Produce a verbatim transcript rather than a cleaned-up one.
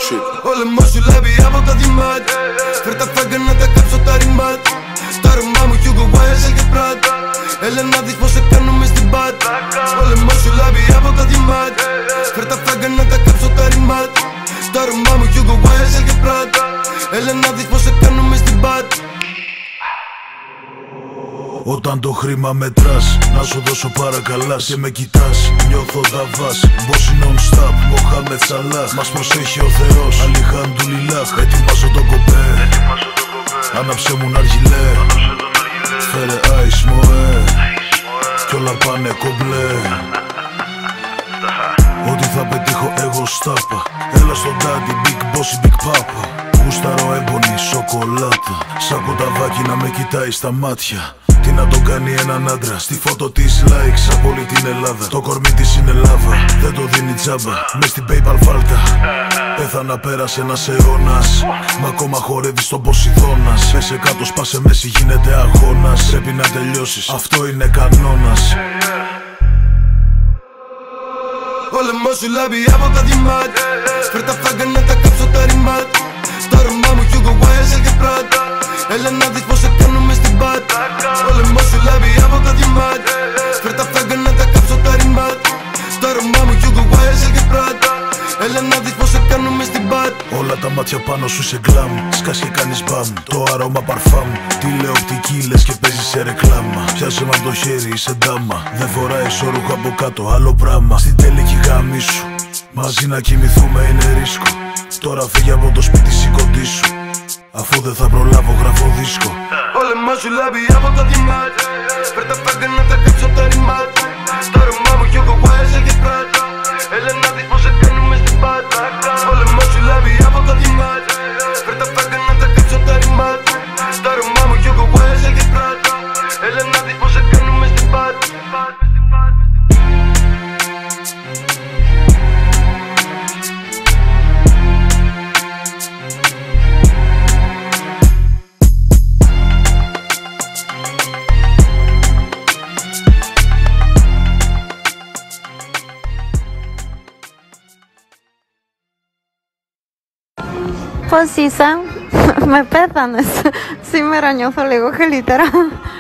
Ο λαιμός σου λάβει από τα δημάτ. Φέρ τα φάγκα να τα κάψω τα ρημάτ. Τα αρώμα μου Hugo Boss, Έσελ και Πράτ. Έλα να δεις πως σε κάνουμε στην πατ. Ο λαιμός σου λάβει από τα δημάτ. Φέρ τα φάγκα να τα κάψω τα ρημάτ. Τα αρώμα μου Hugo Boss, Έσελ και Πράτ. Έλα να δεις πως σε κάνουμε στην πατ. Όταν το χρήμα μετράς, να σου δώσω παρακαλάς. Και με κοιτάς, νιώθω τα βάς. Μπόσι non-stop, Μοχάμετ Σαλάχ. Μας προσέχει ο Θεός, Αλιχαντουλιλάχ. Ετοιμάζω το κοπέ, άναψε μου ναργιλέ. Φέρε ice μοέ, κι όλα πάνε κομπλέ. Ό,τι θα πετύχω εγώ στάπα. Έλα στον daddy, big bossy, big papa. Γούσταρο έμπονη, σοκολάτα. Σαν κοταβάκι να με κοιτάει στα μάτια. Τι να τον κάνει έναν άντρα. Στη φώτο της likes από όλη την Ελλάδα. Το κορμί της είναι λάβα, δεν το δίνει τζάμπα. Μες στην PayPal φάλτα. Πέθανα, πέρασε ένας αιώνας. Μα ακόμα χορεύει στον Ποσειδώνας. Πέσε κάτω, σπάσε μέση, γίνεται αγώνας. Πρέπει να τελειώσεις, αυτό είναι κανόνας. Ο λαιμός σου λάβει από τα δημάτ. Φέρ τα φάγκα να τα κάψω τα ρημάτ. Τα αρώμα μου Hugo Boss, Έσελ και Πράτ. Έλα να δεις πως σε κάνουμε στην πατ. Ο λαιμός σου λάβει από τα δημάτ. Φέρ τα φάγκα να τα κάψω τα ρημάτ. Τα αρώμα μου Hugo Boss, Έσελ και Πράτ. Έλα να δεις πως σε κάνουμε στην πατ. Όλα τα μάτια πάνω σου σε γκλάμ. Σκάς και κάνεις μπαμ, το άρωμα παρφάμ. Τηλεοπτική λες και παίζεις σε ρεκλάμα. Πιάσε με το χέρι, είσαι ντάμα. Δεν φοράει σώρουχο από κάτω, άλλο πράμα. Στην τελική γάμη σου, μαζί να κοιμηθούμε είναι ρίσκο. Τώρα φύγε από το σπίτι, σηκωτή σου. Αφού δεν θα προλάβω, γράφω δίσκο. Ο λαιμός σου λάβει από τα δημάτ. Φέρ τα φάγκα να τα κάψω τα ρημάτ. Τα αρώμα μου Hugo Boss, Έσελ και Πράτ. Έλα να δεις πως σε κάνουμε στην πατ. Ο λαιμός σου λάβει από τα δημάτ. Φέρ τα φάγκα να τα κάψω τα ρημάτ. Τα αρώμα μου Hugo Boss, Έσελ και Πράτ. Έλα να δεις πως σε κάνουμε στην πατ. Πώς είσαι? Με πέθανες. Σήμερα νιώθω λίγο καλύτερα.